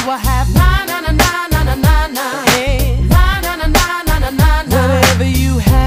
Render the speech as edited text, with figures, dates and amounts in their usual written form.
I have na na na na na na na na. Hey, na na na na na na na. Whatever you have.